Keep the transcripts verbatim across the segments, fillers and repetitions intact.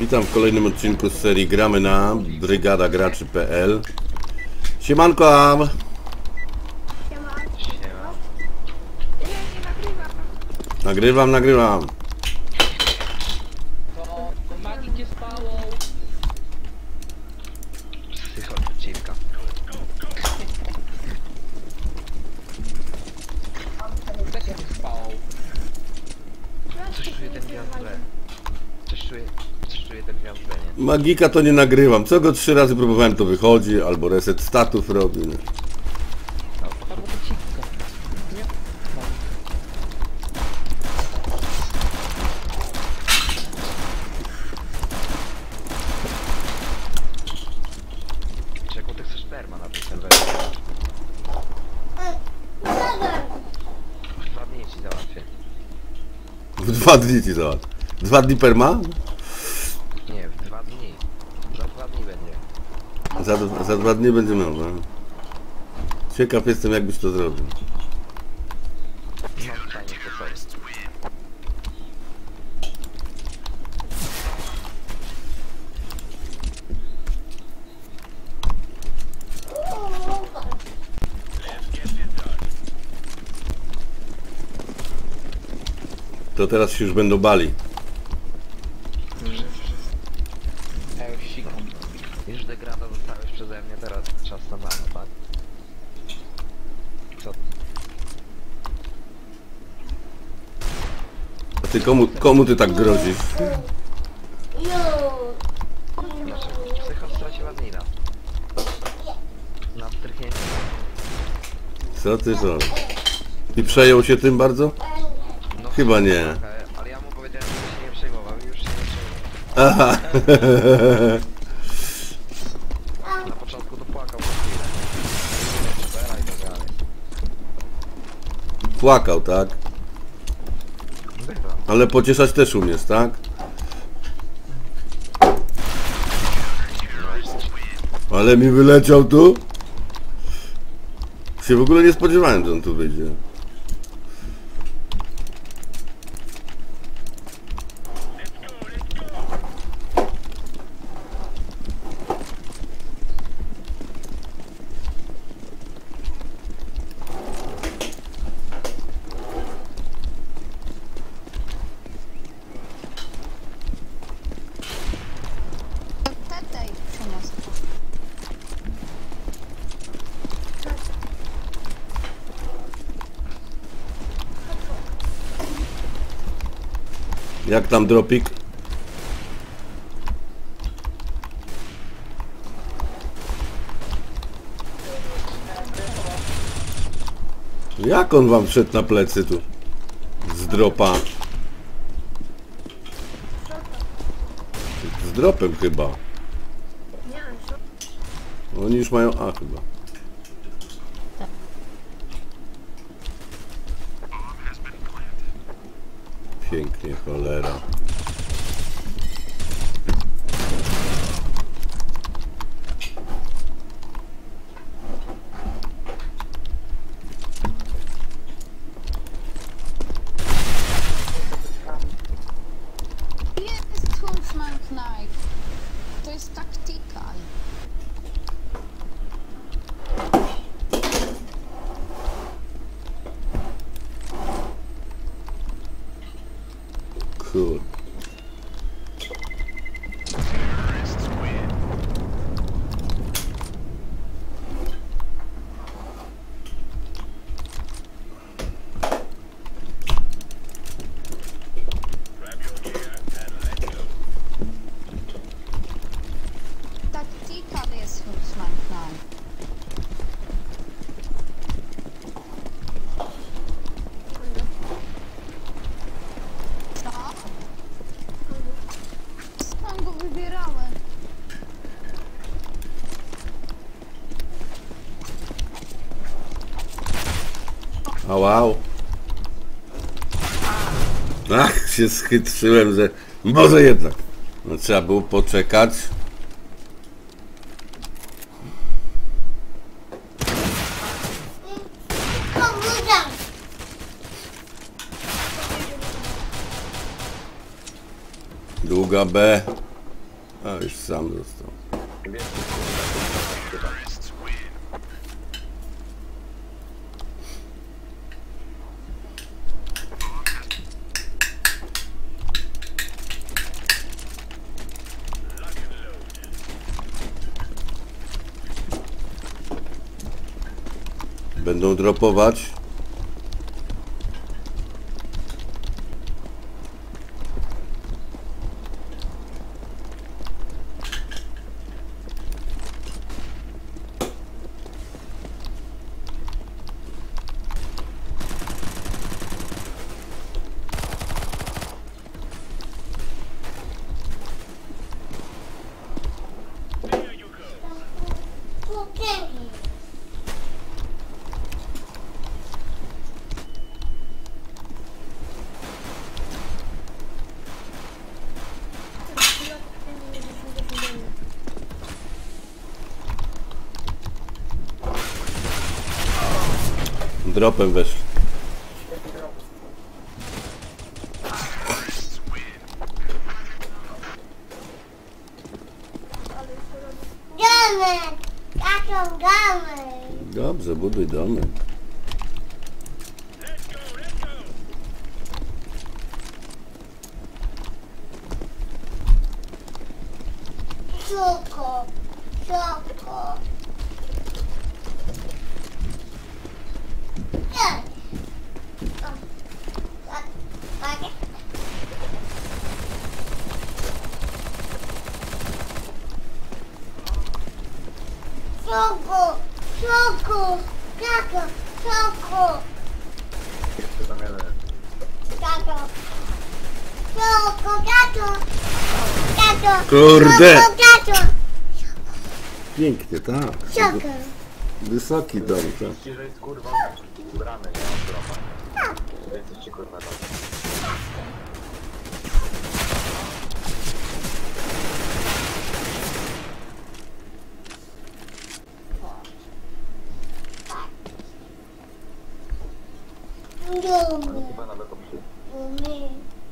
Witam w kolejnym odcinku z serii Gramy na brygada graczy kropka p l. Siemanko! Nagrywam, nagrywam. To magik jest pałą. Psychodźcika. Też jest pałą. Coś czuję ten gwiazd B. Coś czuję, coś czuję ten gwiazd B, nie? Magika to nie nagrywam. Co go trzy razy próbowałem, to wychodzi, albo reset statów robi. Nie? Albo to cika. Nie? Czego ty chcesz perma na tym serwerze? W dwa dni ci załatwię. W dwa dni ci załatwię. Dwa dni perma? Nie, w dwa dni. Za dwa dni będzie. Za, za dwa dni będzie miał, no. Ciekaw jestem, jakbyś to zrobił. Mam fajnie sposoby. To teraz się już będą bali. Ja już sikam. Już degrada dostałeś przeze mnie, teraz czas na mano, tak? Co? A ty komu, komu ty tak grozisz? Znaczy, psycho straciła Nina. Na wtrychnięcie. Co ty to? I przejął się tym bardzo? No, Chyba nie. trochę, ale ja mu powiedziałem, że się nie przejmował i już się nie przejmował. Aha. Na początku to płakał po chwilę. I tak dalej. Płakał, tak? Bywa. Ale pocieszać też umiesz, tak? Ale mi wyleciał tu? Się w ogóle nie spodziewałem, że on tu wyjdzie. Tutaj przyniosę. Jak tam dropik? Jak on wam wszedł na plecy tu? Z dropa. Z dropem chyba. Oni już mają A chyba. Pięknie, cholera. Jest Huntsman Knife. To jest tactical. Cool. Tactical jest Huntsman Knife. Co? Sam go wybierałem. A wow. Ach, się schytrzyłem, że może jednak. No, trzeba było poczekać. Długa B. A już sam został. Będą dropować. Dropem weszli. Domek! Taką domek! Dobrze, buduj domy. Czoko! Czoko! Nie! O, tak, tak. Czoko! Czoko! Tato! Czoko! Tato! Czoko! Tato! Tato! Kurde! Czoko! Tato! Pięknie, tak. Czoko! Wysoki dom, tak. Ci, że jest kurwa ubrany, nie mam dropa. Więc ci kurwa dam. Domek! Chyba nawet obcy. Domek!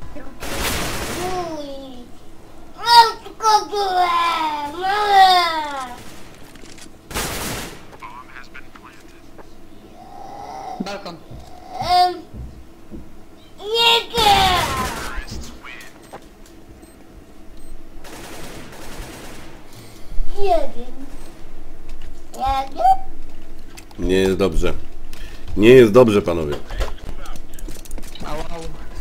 Domek! Mam tylko byłem! Mama! Balkon. Em, Nie! Jeden. Jeden. Nie jest dobrze. Nie jest dobrze, panowie. Au, au.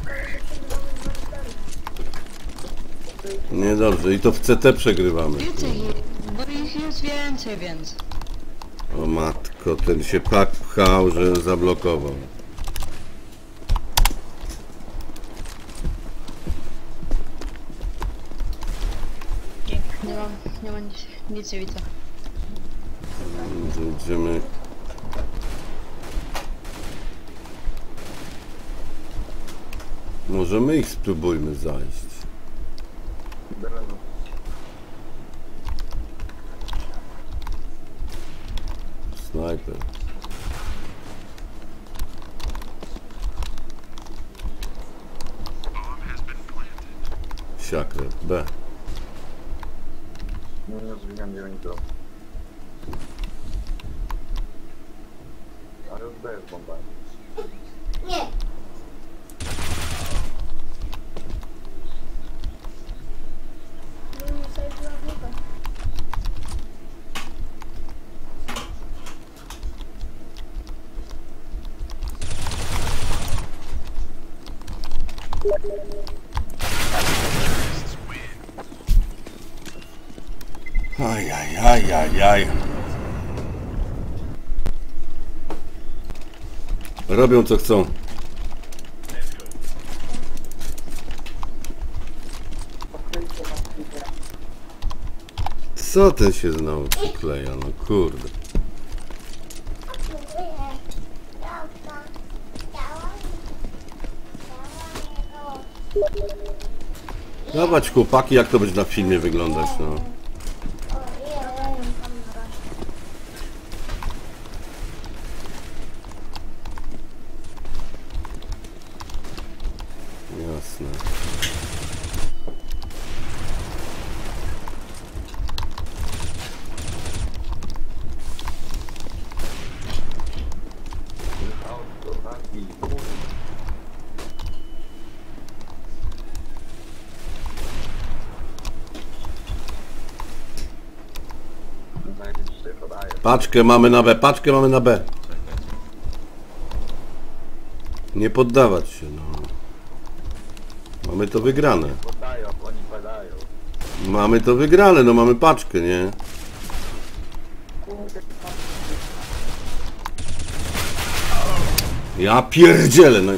Nie dobrze. I to w C T przegrywamy. Więcej, bo ich jest więcej, więc. O matko, ten się tak pchał, że zablokował. Nie mam, nie mam nic, nic nie widzę. Idziemy. Może my ich spróbujmy zajść. Snajper. Siakret. B. Nie, nie rozwijam, gdzie oni to. Ale już B jest bomba. Nie. Aj, aj, aj, aj, aj. Robią co chcą. Co ten się znowu przykleja, no kurde. Dawać chłopaki, jak to będzie na filmie wyglądać, no. Jasne. Paczkę mamy na B, paczkę mamy na B. Nie poddawać się, no. Mamy to wygrane. Podają, oni padają. Mamy to wygrane, no mamy paczkę, nie? Ja pierdzielę, no.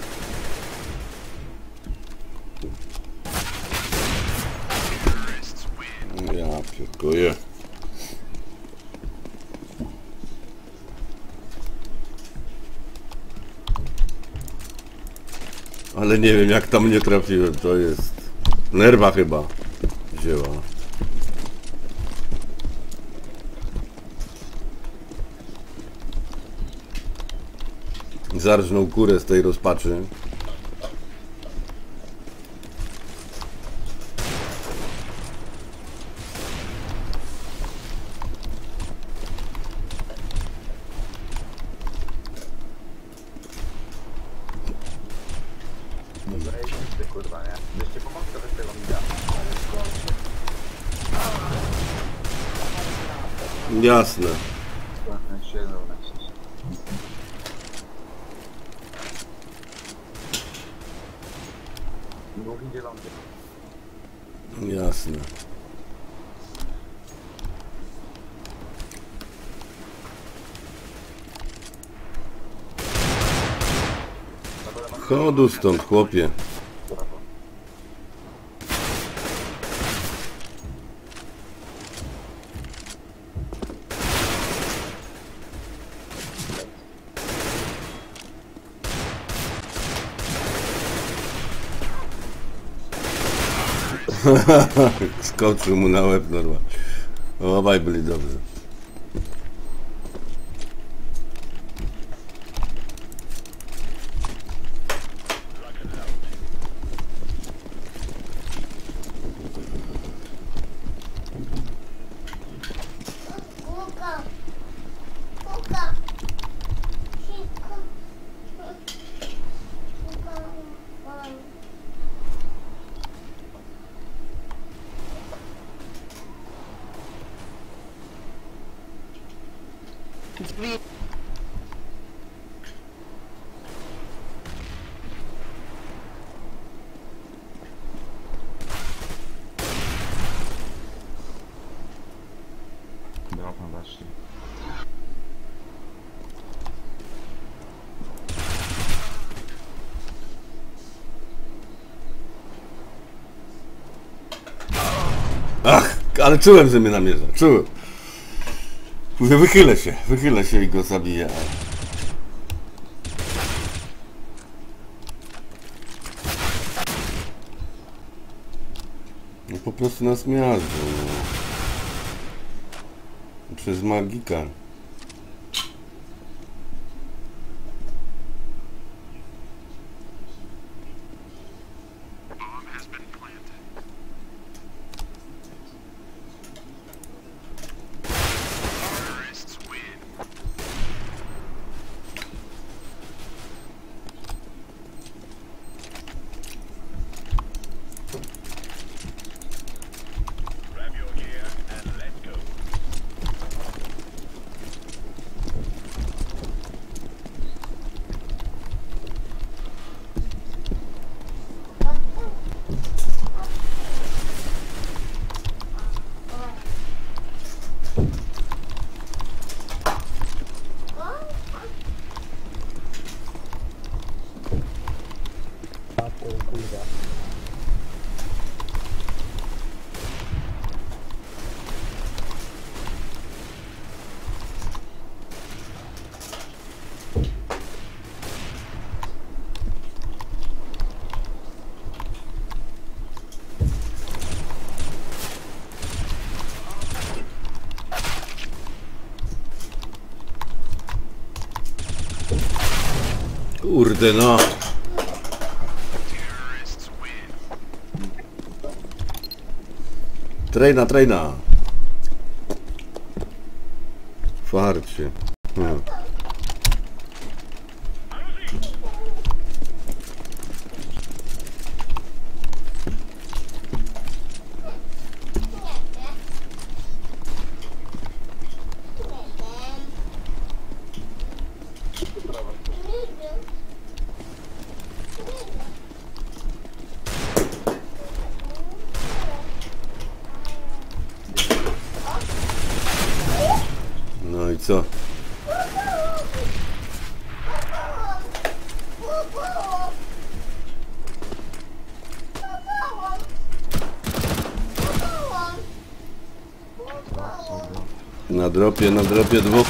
Ja pierdolę. Ale nie wiem jak tam nie trafiłem, to jest... Nerwa chyba wzięła. Zarżnął kurę z tej rozpaczy. Zajebisty, kurwa, nie? Byście pomogli trochę z tego mida. Jasne. Siedzą na się. Dwóch idzie lądzie. Jasne. Chodu stąd, chłopie. Skoczył mu na łeb normalnie. Obaj byli dobrzy. Kuka. Kuka. Kuka. Kuka. Drzwi. Dropem weszli. Ach, ale czułem, że mnie namierza. Czułem. Mówię, wychylę się, wychylę się i go zabiję. No po prostu nas miażdżą, no. Przez magika. Kurde no. Trejna, trejna. Farcie. Hmm. co? Na dropie, na dropie dwóch.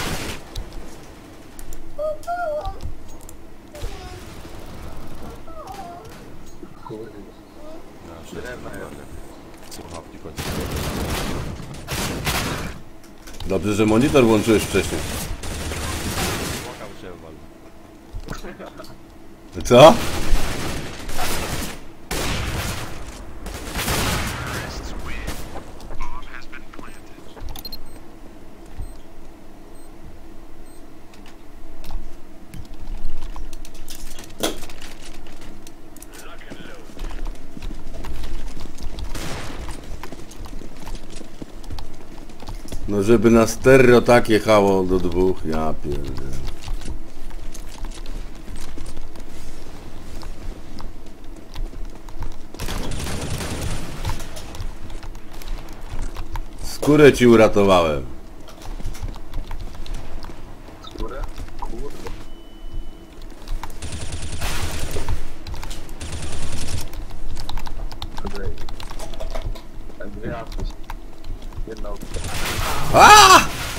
Dobrze, że monitor włączyłeś wcześniej. Co? No żeby na stereo tak jechało do dwóch, ja pierdolę. Skórę ci uratowałem. Skórę? Kurde. Kurde. Tak dwie apy. Jedna opcja. A!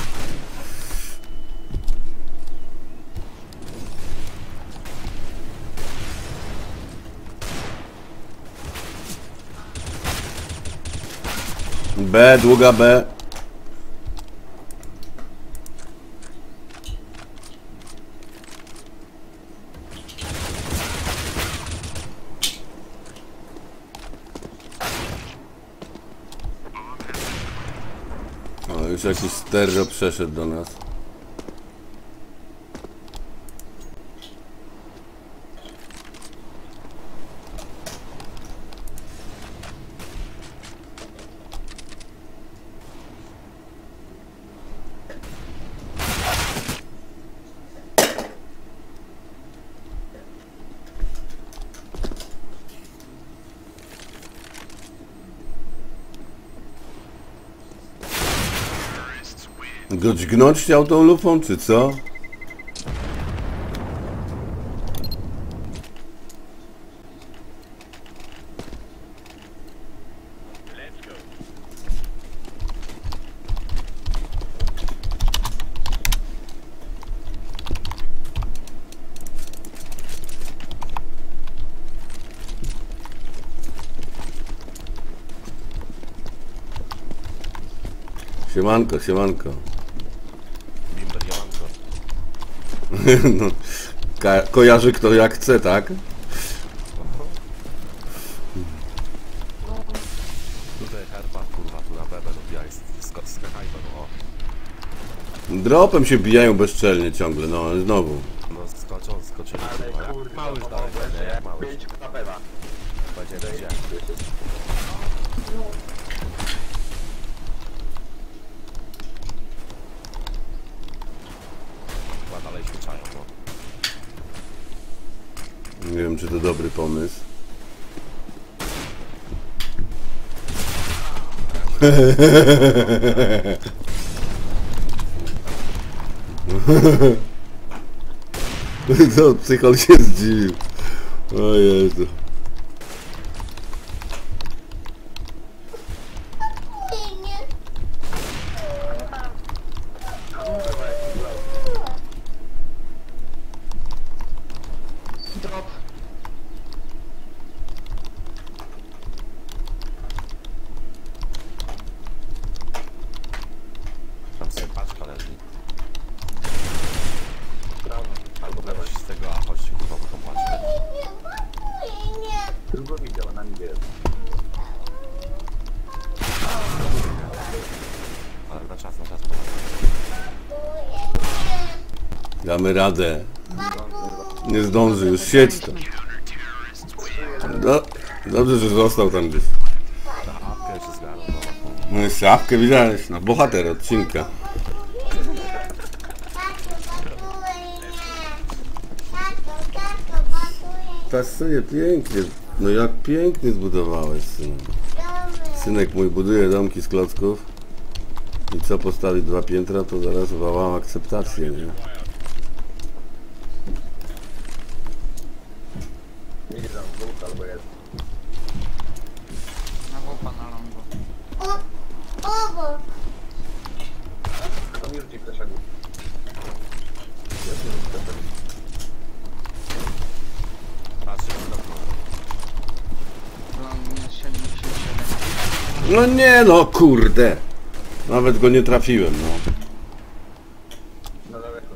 B, długa B. O, już jakiś stereo przeszedł do nas. Go dźgnąć chciał tą lufą, czy co? Siemanko, siemanko. No, kojarzy kto jak chce, tak? Tutaj herba, kurwa, tu na bebę dobijaj, skakaj no o. Dropem się bijają bezczelnie ciągle, no znowu. No skoczą, skoczyli, Ale kurwa. kurde, Mały no, dalej będzie, będzie, jak mały. pięć na pewa. Będzie, będzie. Chyba dalej ćwiczają, no. Nie wiem, czy to dobry pomysł. To psychol się zdziwił. O Jezu. Drop. Tam sobie paczka leży. Prawo. Albo lewa. Weź z tego, a chodźcie kurwa po tą paczkę. Tylko widział, na nim jest. Ale na czas, na czas. Damy radę. Nie zdąży, już siedź to. Do, dobrze, że został tam gdzieś. Na apkę się zgarną, no. No i szafkę widziałeś, no bohater odcinka. Pasuje pięknie. No jak pięknie zbudowałeś, synek. Synek mój buduje domki z klocków. I co postawić dwa piętra, to zaraz wołam akceptację, nie? Idzie tam dwóch albo jeden. Na łupa na longu. O, obok. To mi rzuci flesza gór. Ja tu rzucę flesza. Patrzcie na dno. Long minus siedemdziesiąt siedem. No nie no, kurde! Nawet go nie trafiłem, no. Na daleko.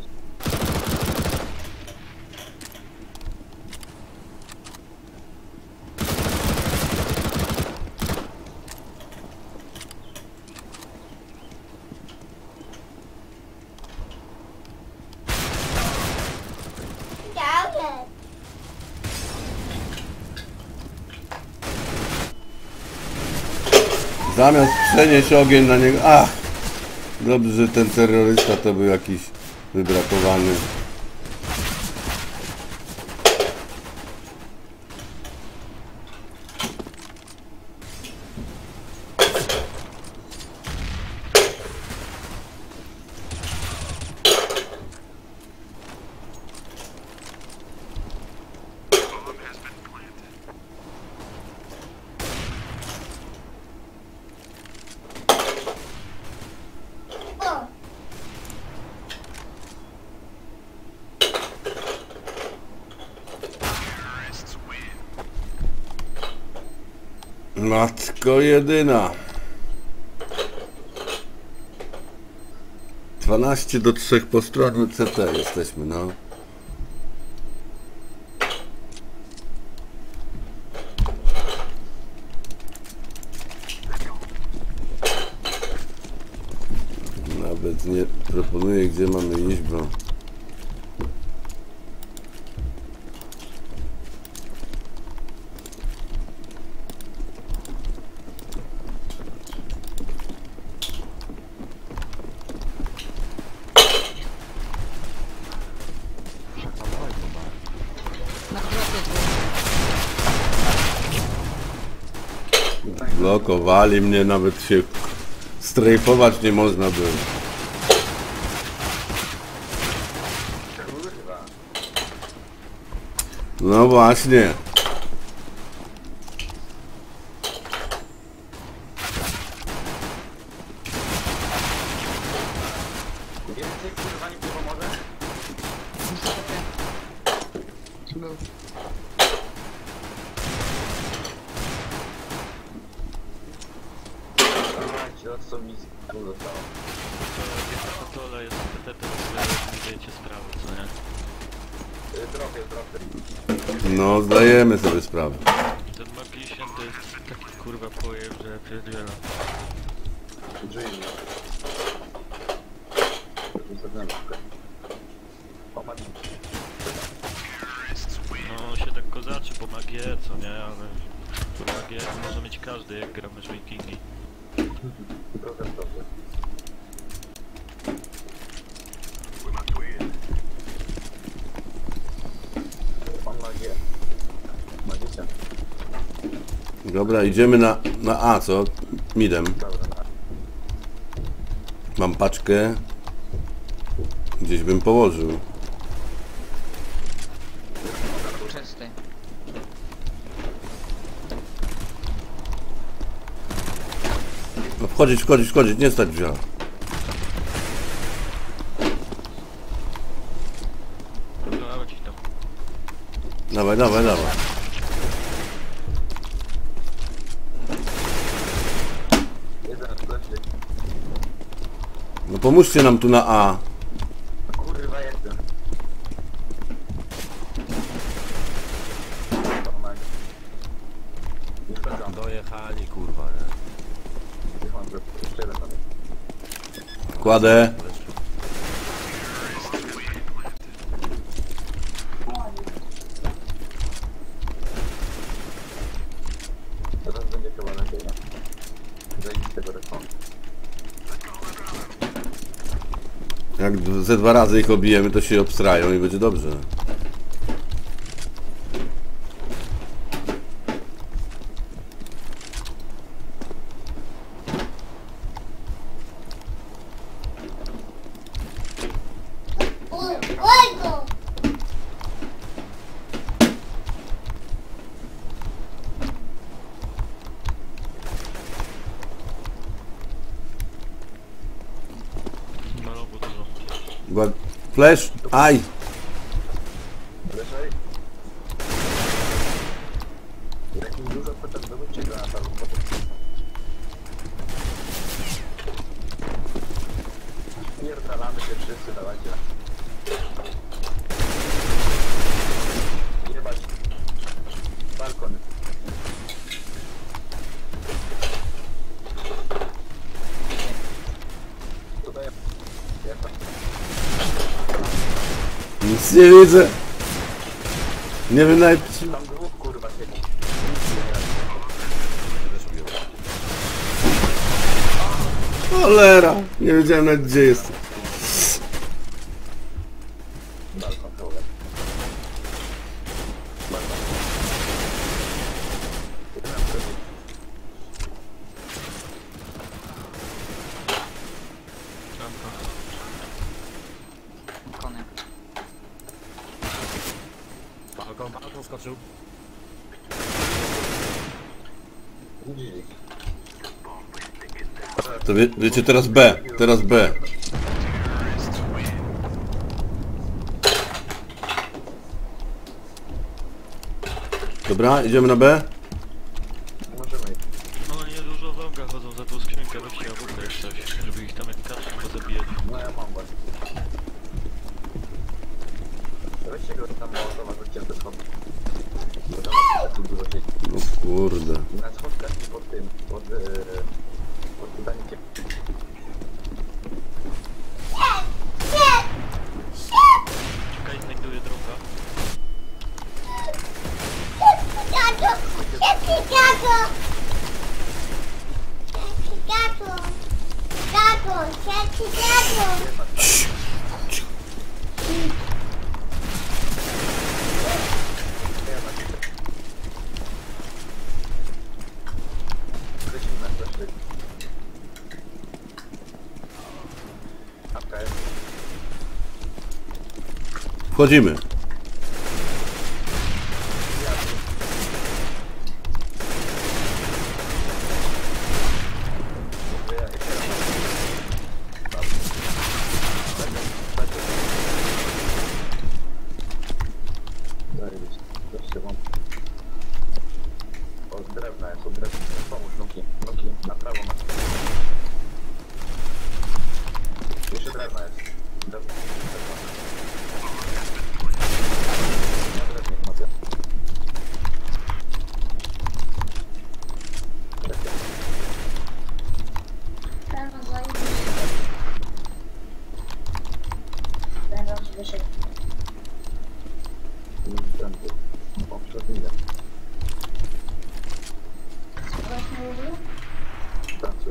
Dobrze. Zamiast przenieść ogień na niego... Ach! Dobrze, że ten terrorysta to był jakiś wybrakowany. O, Matko jedyna. dwanaście do trzech po stronie C T jesteśmy, no. Nawet nie proponuję, gdzie mamy iść, bo... Na drodze dwóch. Blokowali mnie, nawet się strajfować nie można było. Kurwa. No właśnie. Więcej kurwa nie pomoże? Był. Dawajcie, od co mi tu zostało. To dole jest P T, to nie dajecie sprawy, co nie? Y, Trochę, trochę. No, zdajemy sobie sprawę. Ten Magician to jest taki kurwa pojew, że ja pierdzielę. Drzwi. Zewnętrzne. O, Mati. No się tak kozaczy po magię, co nie? Ale po magię może mieć każdy, jak gra mecz Wikingi. Trochę, trochę. On ma G. Magicia. Dobra, idziemy na, na A, co? Midem. Dobra, na. Mam paczkę. Gdzieś bym położył. Czysty. No wchodzić, wchodzić, wchodzić, nie stać wziął. No ale ci tam. Dawaj, dawaj, dawaj. Jeden w plecy. No pomóżcie nam tu na A. Kurwa, jestem. Pomagaj. Nie wracam. Dojechali, kurwa, nie? Niech mam go. Jeszcze jeden tam jest. Kładę. Teraz będzie chyba lepiej, no. Zajmij z tego respawnu. Jak d- ze dwa razy ich obijemy, to się obstrają i będzie dobrze. Chyba... Flash! Aj! Leżej. Jak im dużo potem dowódcie granata lub potem. Pierdalamy się wszyscy, dawajcie. Jebać. Balkon. Tutaj. Jeba. Nic nie widzę. Nie wiem nawet... Tam dwóch kurwa siedzi. Cholera! Nie wiedziałem nawet gdzie jest. Balkon, pełen. Balkon. Jeden na przykład. Kony. Balkon, balkon skoczył. Widzieli. To wie, wiecie, teraz B. Teraz B. Dobra, idziemy na B. Możemy iść. No nie dużo w rąkach chodzą za tą skrzynkę, weźcie jabłkę jak coś, żeby ich tam jak kaczki pozabijać. No ja mam właśnie. Weźcie go tam mała wróćcie do schodów. Bo tam jest tu dużo siedzi. No kurde. Na schodkach i pod tym, pod... Yy, pod pytanikiem. Czekaj, znajduję droga. Tato! Jaki tato? Jaki tato? Tato, jaki tato? Lecimy na fleszczyk. Apka jest. Wchodzimy. Zarybić. Weźcie wam. Od drewna jest, od drewna. Pomóż, Nuki. Nuki, na prawo masz. Jeszcze drewna jest. Drewna. Drewna. Na drewnie, Nuki. Teraz zajebiście. Teraz wyszedł. Tędy. O, przodnijmy. Właśnie mówił? Pracuję.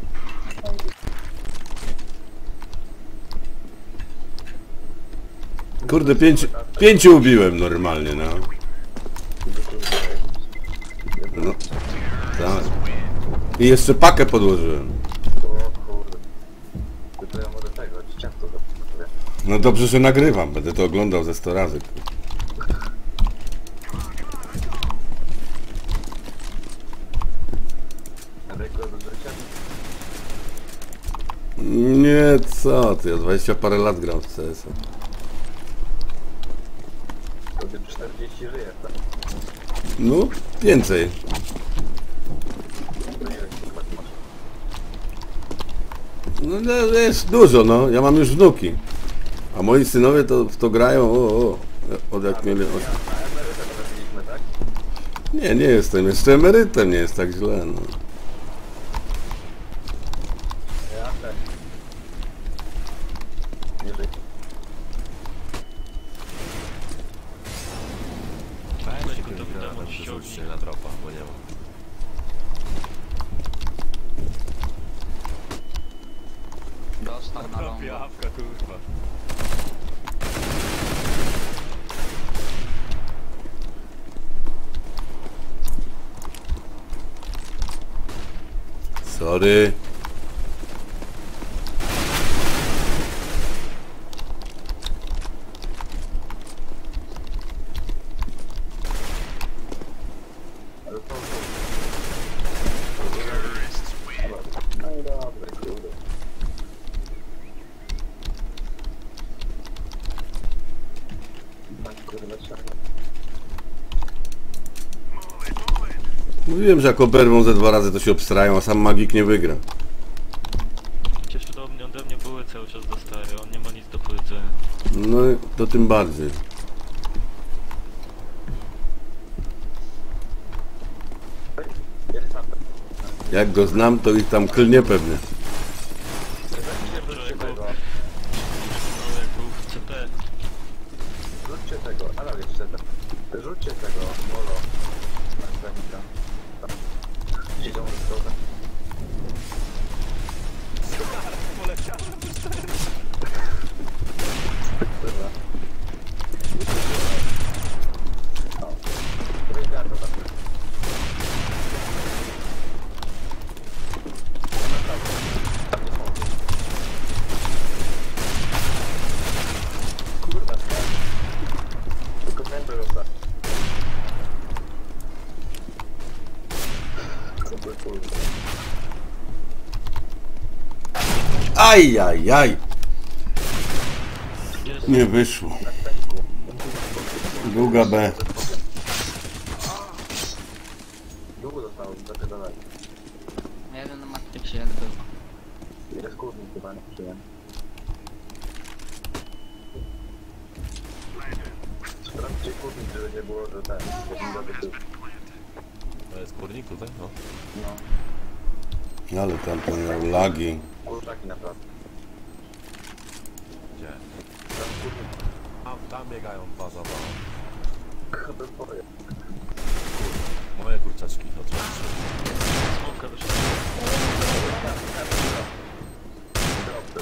Kurde, pięć, pięciu ubiłem normalnie, no. No. Tak. I jeszcze pakę podłożyłem. O kurde. To ja może tego, ci często zapominam. No dobrze, że nagrywam. Będę to oglądał ze sto razy. Rekord do życia. Nie, co ty, ja dwadzieścia parę lat gram w C S a. To ty czterdzieści żyjesz, tak? No, więcej. To nie wiem, chyba ty masz. No, no jest dużo, no. Ja mam już wnuki. A moi synowie to w to grają, o, o. Od jak mieli... Od... Na emerytę trafiliśmy, tak? Nie, nie jestem. Jeszcze emerytem, nie jest tak źle, no. Ja też. Nie żyć. Weź Tylko go to to wiadomo, granat ściągnij. wyrzućcie na dropa, bo nie ma. Dostał na longu. Jawka, kurwa. Sorry. Ale to... No i dobra, kurde. Mówiłem, że jak oberwą ze dwa razy to się obstrają, a sam magik nie wygra. Przecież ode mnie, ode mnie były cały czas dostaje, on nie ma nic do powiedzenia. No to tym bardziej. Jest tam. Jak go znam, to ich tam klnie pewnie. Rzućcie tego. No jak był w C T. Rzućcie tego. Ale jeszcze tego. Rzućcie tego. Molo. Zanika. Idą z dołem. Dobra. O. Wygrano tam. Kurwa, tylko będę rozda. Kurwa, kurwa. Aj, aj, aj. Jest. Nie wyszło. Długa B. Długo zostało, zapierdalać. Jeden na Matrixie jak był. Jest kurnik chyba, nie przyjem. Sprawdźcie kurnik, żeby nie było, że ten, że nie dobyty. To jest kurnik tutaj? No. No, Ale tam ten miał lagi. kurczaki naprawdę. Gdzie? Tam kurnik, Tam, tam biegają dwa za dwa. to twoje. Moje kurczaczki, oczywiście. Smoka wyszła. Drobny.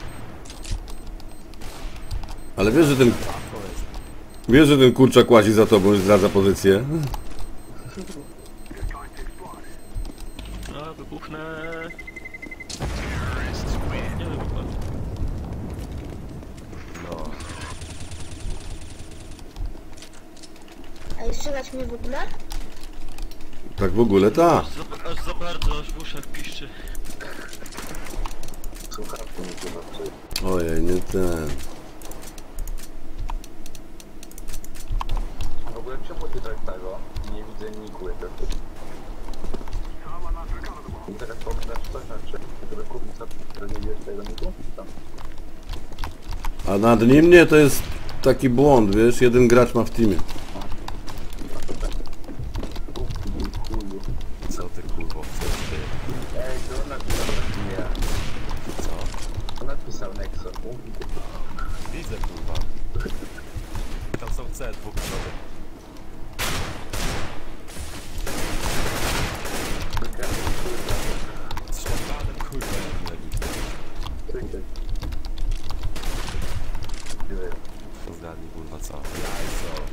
Ale wiesz, że ten... To jest. Wiesz, że ten kurczak łazi za tobą i zdradza pozycję? A, wybuchnę. Nie wybuchnę. No. A jeszcze słychać mnie w ogóle? Tak w ogóle ta. Aż za, aż za bardzo, aż w uszach piszczy. Słuchawki mi chyba przy... Ojej, nie ten. W ogóle czemu ty tak tego? Nie widzę niku efektu. I teraz pokażesz coś na czym, żeby kupić sobie, że nie wiesz tego niku? Tam. A nad nim nie, to jest taki błąd, wiesz? Jeden gracz ma w teamie. Chuju. Co ty kurwo chcesz ty? Ej, to on napisał nie ja. Co? On napisał Nexo. Mówi ty. Widzę kurwa. Tam są C dwóch nowych. Z szambanem kurwa jak nie widzę. Czekaj. To zgadnij kurwa co? Jajco.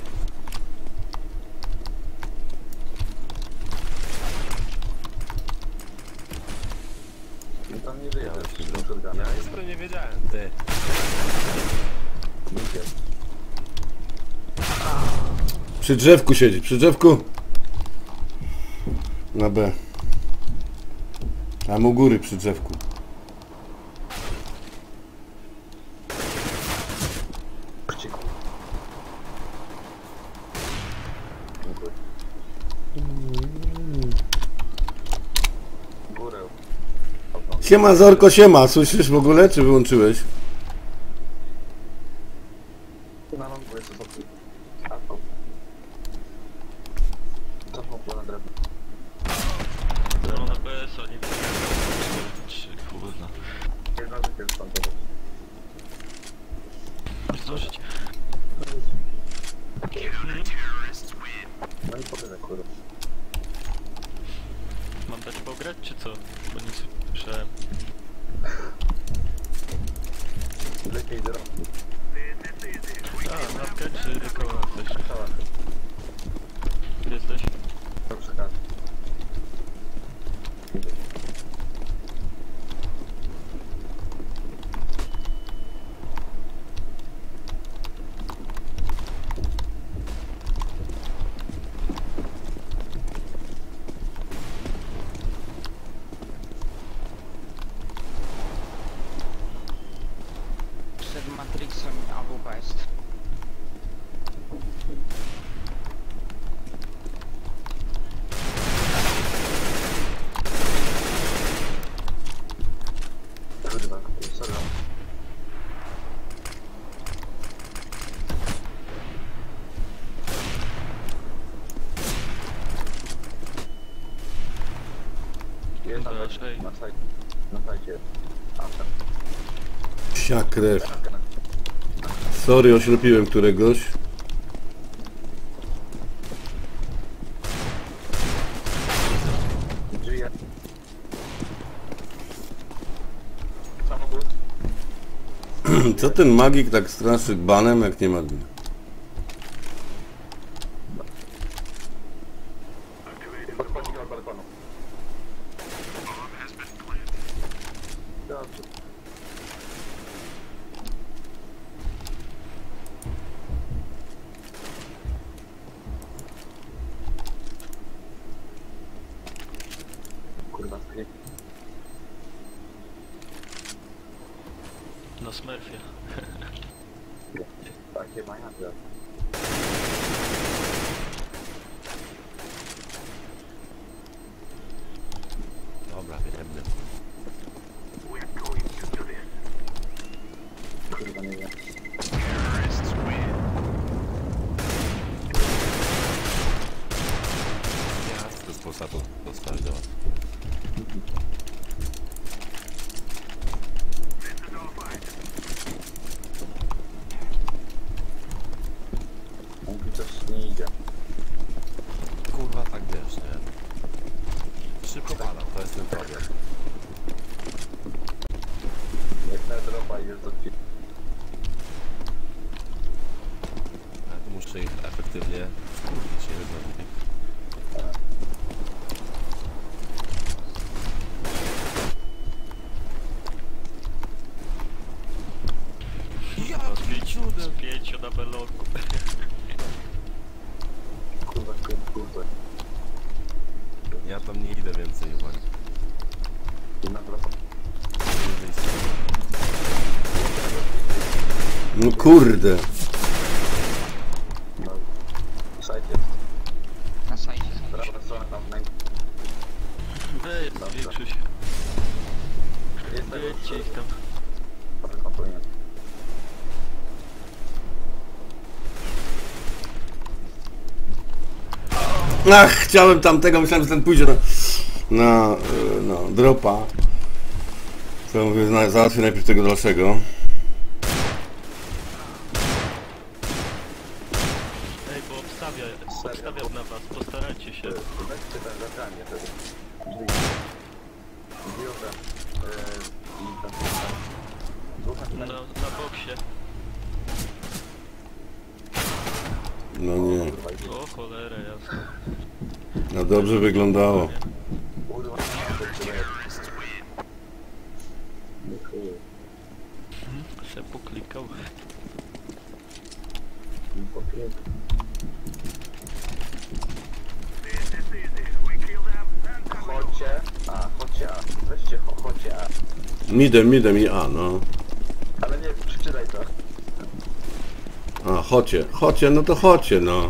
No tam nie wyjdę. Ja nic to nie wiedziałem, ty. Przy drzewku siedzi, przy drzewku. Na B. Tam u góry przy drzewku. Górę. Siema Zorko, siema. Słyszysz w ogóle, czy wyłączyłeś? Na lądu jest sobie. A to. Cofnął po na drewno. No na P S, a nie wiem. Trzy, kurwa. Jedna życie jest tam tego. Zdążyć. No i powiedzę kurwa. Mam dać pograć, czy co? Bo nie słyszałem. Lepiej zrobić. A, mapkę czy koła też? Cała. Gdzie jesteś? To przekaz. Przed Matrixem A W P jest. Jest na Naszej. sajcie. Na sajcie. Na sajcie. A, tam. Psia krew. Sorry, oślepiłem któregoś. Żyje. Samochód. Co ten magik tak straszy banem, jak nie ma dnia? Podchodzi od balkonu. Dobrze. Kurwa, skryp. Na Smurfie. Takie maniacze. Dobra, wiemy. Kurwa, nie wiem. Ja z sposadu dostałem do was. Mówi, coś nie idzie. Kurwa, tak wiesz, nie? Szybko padam, to jest ten problem. Jak na dropa jest do chwili. Ja tu muszę ich efektywnie wkurwić, nie wiem. Z pięciu, z pięciu na beloku. Kurwa, kurwa. Ja tam nie idę więcej, uwagi. Na dropa. No kurde. No. Sajcie. Na sajcie. Prawa strona tam w naj... Weź, zwiększył się. Jest tego. Jedźcie ich tam. Dobry komponent. Ach, chciałem tamtego, myślałem, że ten pójdzie na, na, e, no, dropa. To mówię, na- załatwię najpierw tego dalszego. Ej, bo obstawia, obstawiam na was, postarajcie się. Weźcie ten zagranie wtedy. Drzwi. Biurze. Yy, I ten... Dwóch Na, na na boksie. No nie, Kurwa, idzie. O cholera, jasne. no dobrze wyglądało. Kurwa, nie ma to tyle. Nie chuj. Se poklikał. Nie popierdol. Chodźcie. A, chodźcie A. Weźcie, cho- chodźcie A. Midem, midem i A, no. Ale nie, przeczytaj to. A, chocie, chocie, no to chocie, no.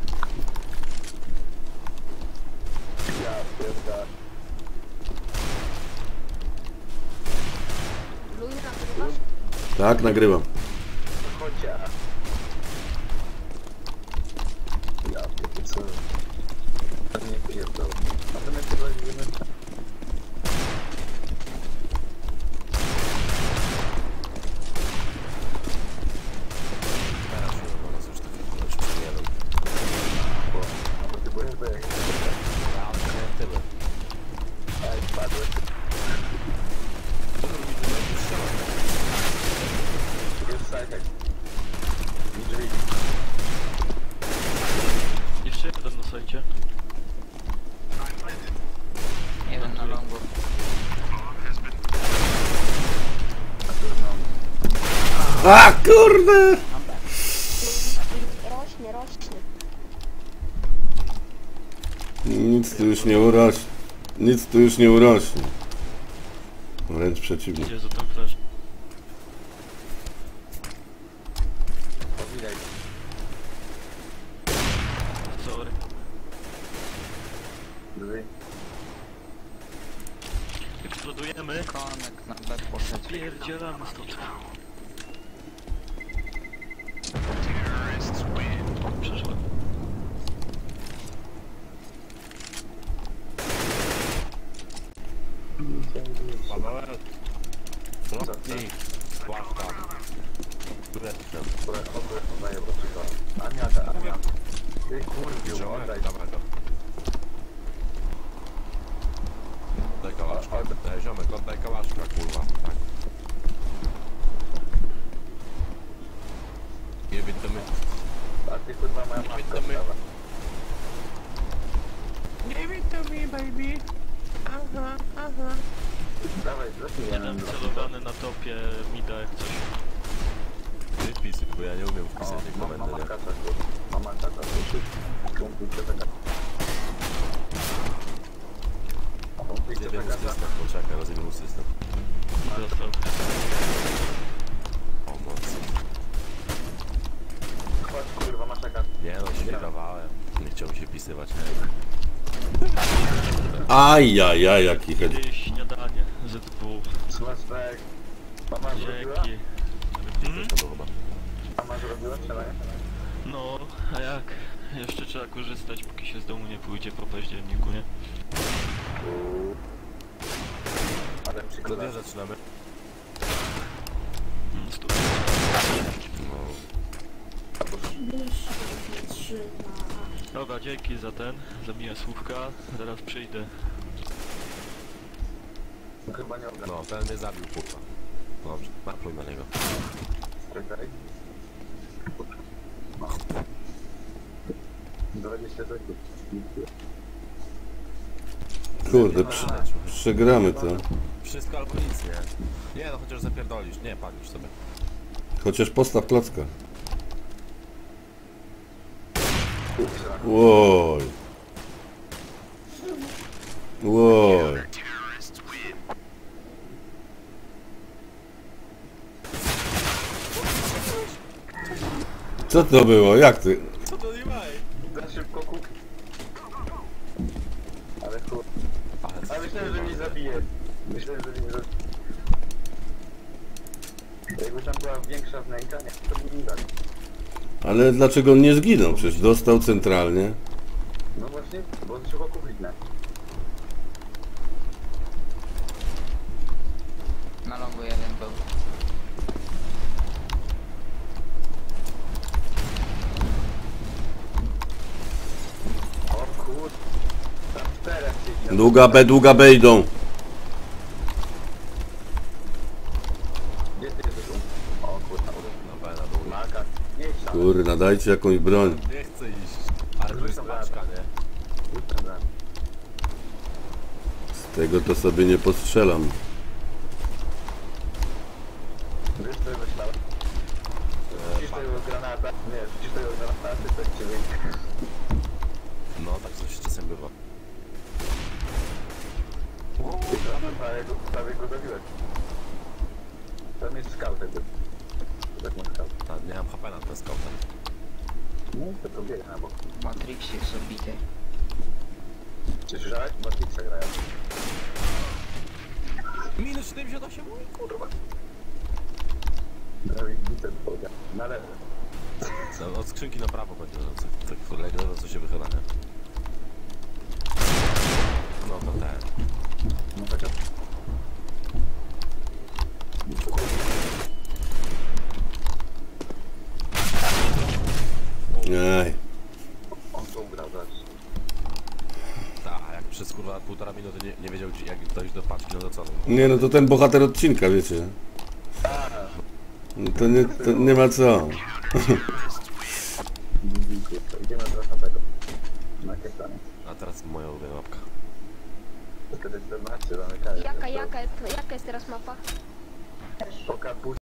Ja pierdolę. Luina, nagrywasz? Tak, nagrywam. Chodźcie A. Ja pierdolę. Nie pierdolę. A to my prowadzimy... Teraz już nas już taki koleś przyjemny. Bo... A potrzebujesz do jak... Ja nie tyle. Ej, spadłeś. Jest sajtek. I drzwi. Jeszcze jeden na sajcie. Jeden na longu. A tu no... A, kurde! Rośnie, rośnie. Nic tu już nie urośnie. Nic tu już nie urośnie. Wręcz przeciwnie. Gdzie za tam flash? Powidaj. Sorry. Drzwi. Eksplodujemy. Konek na B poszedł. Pierdzielamy stąd. Przeszłem. Paweł, frotnij, płaszka. Kureczkę. Które ogóle podaję, bo czytam. Ania, ta Ania. Ty kurwiu, Ziomek, oddaj. dawaj go. Oddaj kałaszka. Ej, ziomek, oddaj kałaszka, kurwa. Tak. Nie widzimy. A ty kurwa moja matka Witamy. wstała. Nie widzimy, baby. Aha, aha. Dawaj, zacznij Nie wiem, celowany na topie mida jak coś. Ty wpisuj, bo ja nie umiem wpisać tej Mama komendy, nie? kasa, kurwa. Mama kasa, kurwa. Komplikuje taka. Komplikuje Zjebiemy taka. system, poczekaj, rozjebiemy system. Dostał. O, mocno. Chodź kurwa, masz taka. Nie no, świrowałem. Nie chciał mi się wpisywać. Ajajaj, jaki chodzi. Kiedyś śniadanie z dwóch. Smacznek. Mama zrobiła? Dzięki. Hmm? To było chyba. Mama zrobiła, czy nie? No, a jak? Jeszcze trzeba korzystać, póki się z domu nie pójdzie po październiku, nie? Ale To przykład. nie zaczynamy. Mm, stu- No. Dobra, dzięki za ten, za miłe słówka. Zaraz przyjdę. Chyba nie oglądam. No, ten mnie zabił, kurwa. Dobrze, napluj na niego. Czekaj. dwadzieścia sekund. Kurde, przy, przegramy to. Wszystko albo nic, nie? Nie, no chociaż zapierdolisz. Nie, padniesz sobie. Chociaż postaw klocka. Łoj. Łoj. Co to było? Jak ty? Co to nie ma? Za szybko kup. Ale chuj. A myślałem, że mnie zabije. Myślałem, że mnie zabije. Jakby tam była większa wnęka, nie, to by nie dali. Ale dlaczego on nie zginął? Przecież dostał centralnie. No właśnie, bo trzeba kupić na. Na longu jeden był. O kur... Tam czterech siedzi. Długa B, długa B idą. Gdzie ty jesteś? O kurwa, No, B na dół. Maka. Nie idź tam. Kurna, dajcie jakąś broń. Nie chcę iść. Ale to jest paczka, nie? Idź tam za. Z tego to sobie nie postrzelam. Wiesz co ja myślałem? Rzucisz tego granata. Nie, rzucisz tego granata, to cię wyjdzie. No, tak coś czasem bywa. Prawie go, prawie go zabiłeś. Tam jest scout jakby. Tak ma scout. A, nie mam H P na ten scoutem. No to to biegnie na bok. Matrix jest obity. Czy słyszałeś? Matrixa grają. Minus siedemdziesiąt osiem, mój kurwa. Prawie bite poga. Na lewo. No, od skrzynki na prawo będzie, że co, tak kolejne, no co się wychyla, nie? No to ten. No taka. Ej. On to ugrał zaś. Tak, jak przez kurwa półtora minuty nie, nie wiedział gdzie, jak dojść do paczki, no to co? No, Nie no, to ten bohater odcinka, wiecie. No to nie, to nie ma co. Idziemy teraz na tego. Na kestanie. a teraz moja ulubiona mapka. To jest czternaście, zamykamy. Jaka, jaka, jaka jest teraz mapa? Poka puś